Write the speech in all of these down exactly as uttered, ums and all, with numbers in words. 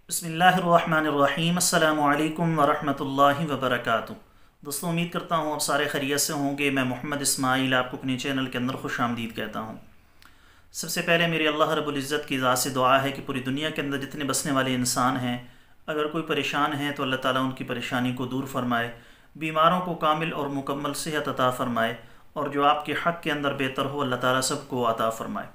बिस्मिल्लाहिर्रहमानिर्रहीम अस्सलामु अलैकुम वरहमतुल्लाहि वबरकातुहू। दोस्तों, उम्मीद करता हूँ आप सारे खैरियत से होंगे। मैं मोहम्मद इस्माइल आपको अपने चैनल के अंदर खुश आमदीद कहता हूँ। सबसे पहले मेरी अल्लाह रब्बुल इज़्ज़त की ज़ात से दुआ है कि पूरी दुनिया के अंदर जितने बसने वाले इंसान हैं, अगर कोई परेशान हैं तो अल्लाह ताला उनकी परेशानी को दूर फरमाए, बीमारों को कामिल और मुकम्मल सेहत अता फ़रमाए, और जो आपके हक़ के अंदर बेहतर हो अल्लाह ताला सबको अता फ़रमाए।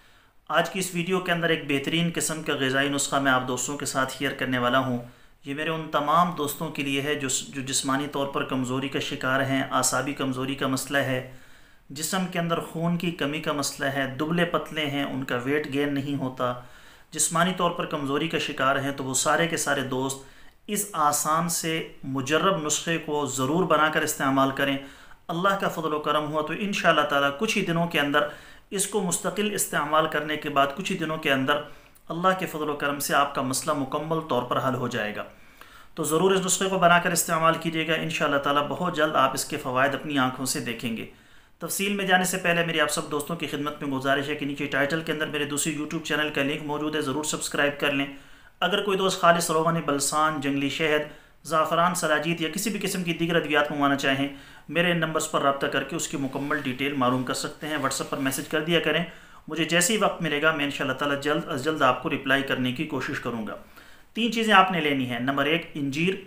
आज की इस वीडियो के अंदर एक बेहतरीन किस्म का ग़िज़ाई नुस्खा मैं आप दोस्तों के साथ शेयर करने वाला हूँ। ये मेरे उन तमाम दोस्तों के लिए है जो जो जिस्मानी तौर पर कमज़ोरी का शिकार हैं, आसाबी कमज़ोरी का मसला है, जिस्म के अंदर खून की कमी का मसला है, दुबले पतले हैं, उनका वेट गेन नहीं होता, जिस्मानी तौर पर कमज़ोरी का शिकार हैं, तो वो सारे के सारे दोस्त इस आसान से मुजर्रब नुस्खे को ज़रूर बनाकर इस्तेमाल करें। अल्लाह का फ़ज़ल व करम हुआ तो इंशाअल्लाह ताला कुछ ही दिनों के अंदर इसको मुस्तकिल इस्तेमाल करने के बाद कुछ ही दिनों के अंदर अल्लाह के फ़ज़ल व करम से आपका मसला मुकम्मल तौर पर हल हो जाएगा। तो ज़रूर इस नुस्खे को बनाकर इस्तेमाल कीजिएगा। इंशाअल्लाह ताला बहुत जल्द आप इसके फ़वाइद अपनी आँखों से देखेंगे। तफसील में जाने से पहले मेरी आप सब दोस्तों की खिदमत में गुजारिश है कि नीचे टाइटल के अंदर मेरे दूसरी यूट्यूब चैनल का लिंक मौजूद है, ज़रूर सब्सक्राइब कर लें। अगर कोई दोस्त खालिस रोग़न बलसान, जंगली शहद, ज़ाफ़रान, सलाजीत या किसी भी किस्म की दीगर अद्वियात मंगवाना चाहें, मेरे इन नंबर्स पर रब्ता करके उसकी मुकम्मल डिटेल मालूम कर सकते हैं। व्हाट्सएप पर मैसेज कर दिया करें, मुझे जैसे ही वक्त मिलेगा मैं इंशाअल्लाह ताला जल्द अज जल्द आपको रिप्लाई करने की कोशिश करूँगा। तीन चीज़ें आपने लेनी है। नंबर एक, इंजीर।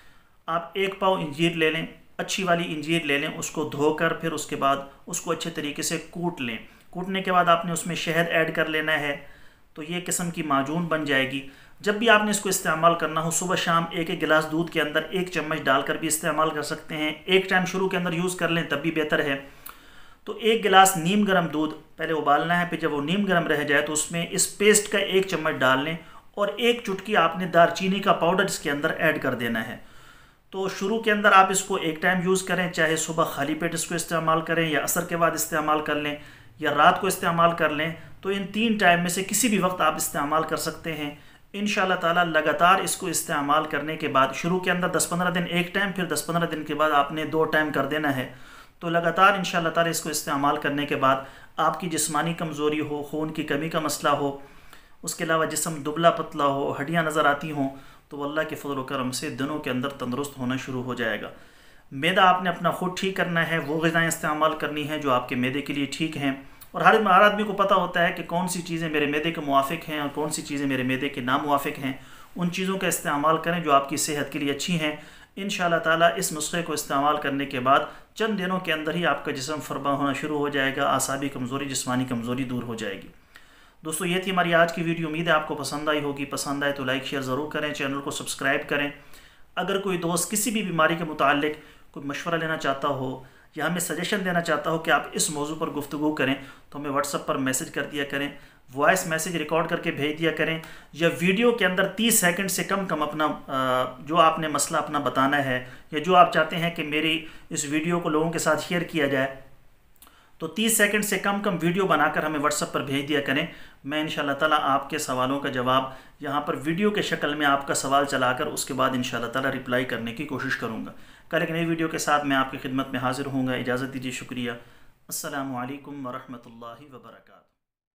आप एक पाव इंजीर ले लें, अच्छी वाली इंजीर ले लें, उसको धोकर फिर उसके बाद उसको अच्छे तरीके से कूट लें। कूटने के बाद आपने उसमें शहद ऐड कर लेना है, तो ये किस्म की माजून बन जाएगी। जब भी आपने इसको इस्तेमाल करना हो, सुबह शाम एक एक गिलास दूध के अंदर एक चम्मच डालकर भी इस्तेमाल कर सकते हैं। एक टाइम शुरू के अंदर यूज़ कर लें तब भी बेहतर है। तो एक गिलास नीम गर्म दूध पहले उबालना है, फिर जब वो नीम गर्म रह जाए तो उसमें इस पेस्ट का एक चम्मच डाल लें और एक चुटकी आपने दारचीनी का पाउडर इसके अंदर ऐड कर देना है। तो शुरू के अंदर आप इसको एक टाइम यूज़ करें, चाहे सुबह खाली पेट इसको इस्तेमाल करें या असर के बाद इस्तेमाल कर लें या रात को इस्तेमाल कर लें, तो इन तीन टाइम में से किसी भी वक्त आप इस्तेमाल कर सकते हैं। इंशाअल्लाह ताला लगातार इसको इस्तेमाल करने के बाद शुरू के अंदर दस पंद्रह दिन एक टाइम, फिर दस पंद्रह दिन के बाद आपने दो टाइम कर देना है। तो लगातार इंशाअल्लाह ताला इसको इस्तेमाल करने के बाद आपकी जिस्मानी कमज़ोरी हो, खून की कमी का मसला हो, उसके अलावा जिस्म दुबला पतला हो, हड्डियाँ नज़र आती हों, तो अल्लाह के फ़ज़ल व करम से दिनों के अंदर तंदुरुस्त होना शुरू हो जाएगा। मैदा आपने अपना खुद ठीक करना है, वो ग़िज़ाएँ इस्तेमाल करनी है जो आपके मैदे के लिए ठीक हैं। और हर हर आदमी को पता होता है कि कौन सी चीज़ें मेरे मैदे के मुआफ़िक हैं और कौन सी चीज़ें मेरे मैदे के नामुआफ़िक हैं। उन चीज़ों का इस्तेमाल करें जो आपकी सेहत के लिए अच्छी हैं। इंशाअल्लाह ताला इस नुस्खे को इस्तेमाल करने के बाद चंद दिनों के अंदर ही आपका जिस्म फरमा होना शुरू हो जाएगा, आसाबी कमज़ोरी, जिस्मानी कमज़ोरी दूर हो जाएगी। दोस्तों, ये थी हमारी आज की वीडियो। उम्मीद है आपको पसंद आई होगी। पसंद आए तो लाइक शेयर ज़रूर करें, चैनल को सब्सक्राइब करें। अगर कोई दोस्त किसी भी बीमारी के मुतालिक कोई मशवरा लेना चाहता हो या हमें सजेशन देना चाहता हो कि आप इस मौजू पर गुफ्तगू करें, तो हमें व्हाट्सएप पर मैसेज कर दिया करें, वॉइस मैसेज रिकॉर्ड करके भेज दिया करें, या वीडियो के अंदर तीस सेकंड से कम कम अपना जो आपने मसला अपना बताना है या जो आप चाहते हैं कि मेरी इस वीडियो को लोगों के साथ शेयर किया जाए, तो तीस सेकंड से कम कम वीडियो बनाकर हमें व्हाट्सएप पर भेज दिया करें। मैं इंशाअल्लाह ताला आपके सवालों का जवाब यहाँ पर वीडियो के शक्ल में आपका सवाल चलाकर उसके बाद इंशाअल्लाह ताला रिप्लाई करने की कोशिश करूँगा। कल एक नई वीडियो के साथ मैं आपकी खिदमत में हाजिर होऊंगा। इजाज़त दीजिए, शुक्रिया। अस्सलामु अलैकुम वरहमतुल्लाहि वबरकातुहू।